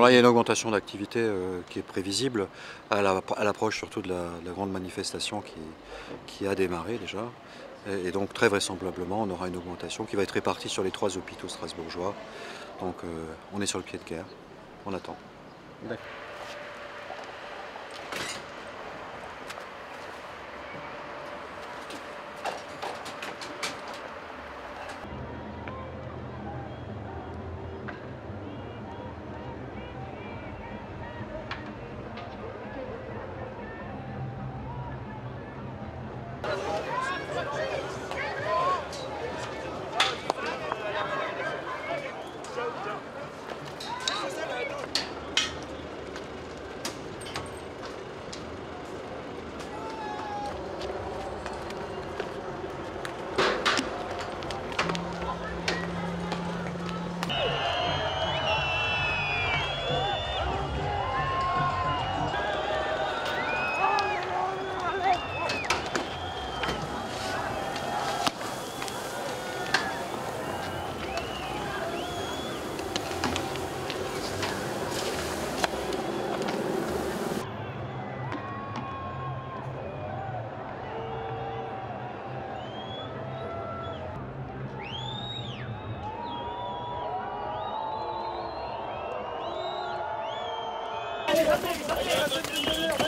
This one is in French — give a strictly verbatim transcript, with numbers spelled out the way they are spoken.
là, il y a une augmentation d'activité euh, qui est prévisible à l'approche surtout de la, de la grande manifestation qui, qui a démarré déjà. Et, et donc très vraisemblablement, on aura une augmentation qui va être répartie sur les trois hôpitaux strasbourgeois. Donc euh, on est sur le pied de guerre, on attend. D'accord. Allez, allez, allez, allez, allez, allez.